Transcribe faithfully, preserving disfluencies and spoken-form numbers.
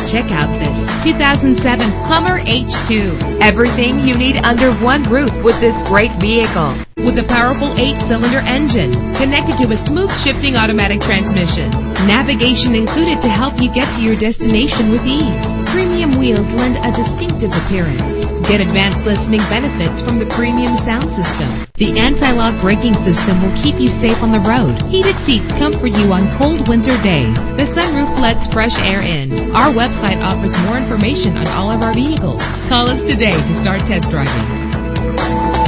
Check out this two thousand seven Hummer H two. Everything you need under one roof with this great vehicle. With a powerful eight-cylinder engine connected to a smooth shifting automatic transmission. Navigation included to help you get to your destination with ease. Premium wheels lend a distinctive appearance. Get advanced listening benefits from the premium sound system. The anti-lock braking system will keep you safe on the road. Heated seats comfort you on cold winter days. The sunroof lets fresh air in. Our website offers more information on all of our vehicles. Call us today to start test driving.